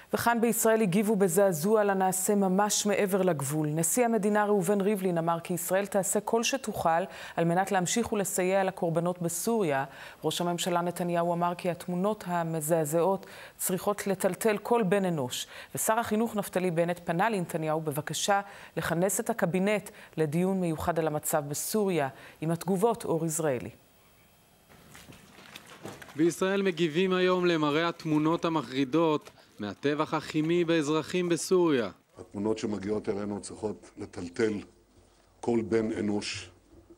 וכאן בישראל הגיבו בזעזוע לנעשה ממש מעבר לגבול. נשיא המדינה ראובן ריבלין אמר כי ישראל תעשה כל שתוכל על מנת להמשיך ולסייע לקורבנות בסוריה. ראש הממשלה נתניהו אמר כי התמונות המזעזעות צריכות לטלטל כל בן אנוש. ושר החינוך נפתלי בנט פנה לנתניהו בבקשה לכנס את הקבינט לדיון מיוחד על המצב בסוריה. עם התגובות אור יזרעאלי. בישראל מגיבים היום למראה התמונות המחרידות מהטבח הכימי באזרחים בסוריה. התמונות שמגיעות אלינו צריכות לטלטל כל בן אנוש.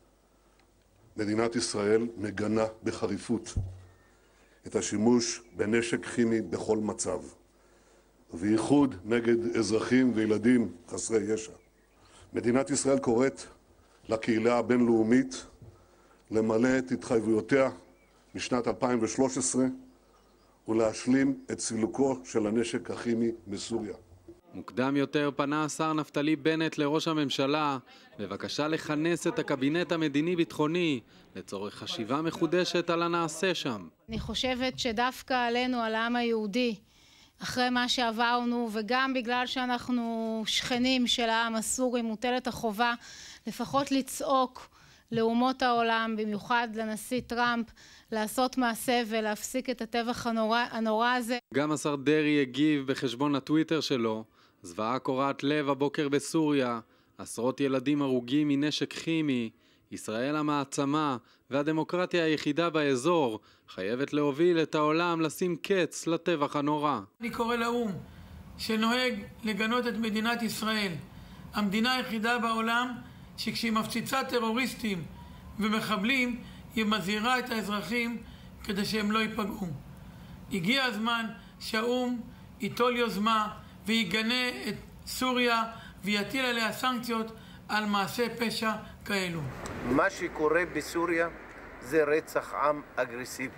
מדינת ישראל מגנה בחריפות את השימוש בנשק כימי בכל מצב, ובייחוד נגד אזרחים וילדים חסרי ישע. מדינת ישראל קוראת לקהילה הבינלאומית למלא את התחייבויותיה משנת 2013 ולהשלים את סילוקו של הנשק הכימי מסוריה. מוקדם יותר פנה השר נפתלי בנט לראש הממשלה בבקשה לכנס את הקבינט המדיני-ביטחוני לצורך חשיבה מחודשת על הנעשה שם. אני חושבת שדווקא עלינו, על העם היהודי, אחרי מה שעברנו וגם בגלל שאנחנו שכנים של העם הסורי, מוטלת החובה לפחות לצעוק לאומות העולם, במיוחד לנשיא טראמפ, לעשות מעשה ולהפסיק את הטבח הנורא הזה. גם השר דרעי הגיב בחשבון הטוויטר שלו, זוועה קורעת לב הבוקר בסוריה, עשרות ילדים הרוגים מנשק כימי, ישראל המעצמה והדמוקרטיה היחידה באזור חייבת להוביל את העולם לשים קץ לטבח הנורא. אני קורא לאו"ם שנוהג לגנות את מדינת ישראל, המדינה היחידה בעולם שכשהיא מפציצה טרוריסטים ומחבלים היא מזהירה את האזרחים כדי שהם לא ייפגעו. הגיע הזמן שהאו"ם ייטול יוזמה ויגנה את סוריה ויטיל עליה סנקציות על מעשי פשע כאלו. מה שקורה בסוריה זה רצח עם אגרסיבי.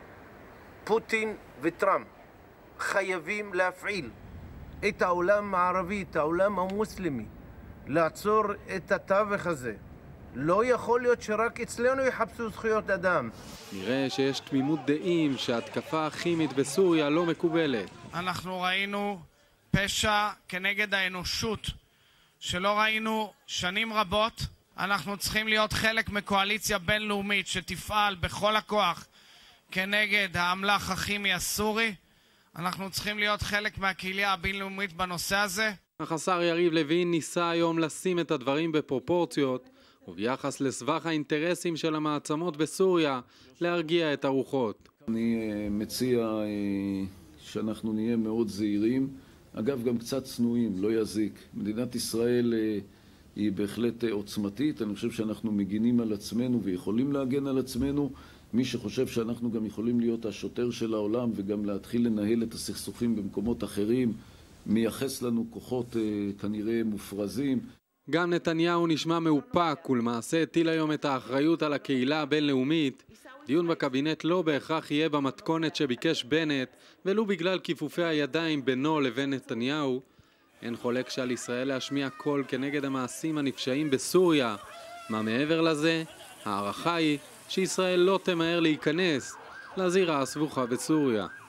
פוטין וטראמפ חייבים להפעיל את העולם הערבי, את העולם המוסלמי, לעצור את הטבח הזה. לא יכול להיות שרק אצלנו יחפשו זכויות אדם. נראה שיש תמימות דעים שההתקפה הכימית בסוריה לא מקובלת. אנחנו ראינו פשע כנגד האנושות שלא ראינו שנים רבות. אנחנו צריכים להיות חלק מקואליציה בינלאומית שתפעל בכל הכוח כנגד האמל"ח הכימי הסורי. אנחנו צריכים להיות חלק מהקהילה הבינלאומית בנושא הזה. אך השר יריב לוין ניסה היום לשים את הדברים בפרופורציות, וביחס לסבך האינטרסים של המעצמות בסוריה להרגיע את הרוחות. אני מציע שאנחנו נהיה מאוד זהירים, אגב גם קצת צנועים, לא יזיק. מדינת ישראל היא בהחלט עוצמתית, אני חושב שאנחנו מגינים על עצמנו ויכולים להגן על עצמנו. מי שחושב שאנחנו גם יכולים להיות השוטר של העולם וגם להתחיל לנהל את הסכסוכים במקומות אחרים, מייחס לנו כוחות כנראה מופרזים. גם נתניהו נשמע מאופק ולמעשה הטיל היום את האחריות על הקהילה הבינלאומית. דיון בקבינט לא בהכרח יהיה במתכונת שביקש בנט, ולו בגלל כיפופי הידיים בינו לבין נתניהו. אין חולק שעל ישראל להשמיע קול כנגד המעשים הנפשעים בסוריה. מה מעבר לזה? הערכה היא שישראל לא תמהר להיכנס לזירה הסבוכה בסוריה.